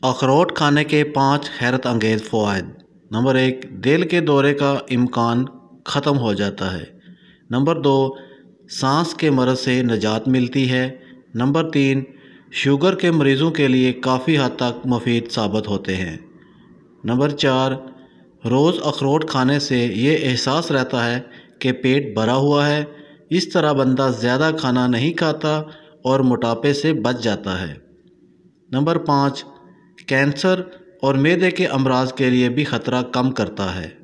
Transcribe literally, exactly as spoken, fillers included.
अखरोट खाने के पाँच हैरत अंगेज़ फ़वाइद। नंबर एक, दिल के दौरे का इम्कान ख़त्म हो जाता है। नंबर दो, सांस के मर्ज़ से निजात मिलती है। नंबर तीन, शुगर के मरीज़ों के लिए काफ़ी हद तक मुफीद साबित होते हैं। नंबर चार, रोज़ अखरोट खाने से ये एहसास रहता है कि पेट भरा हुआ है। इस तरह बंदा ज़्यादा खाना नहीं खाता और मोटापे से बच जाता है। नंबर पाँच, कैंसर और मैदे के अमराज के लिए भी ख़तरा कम करता है।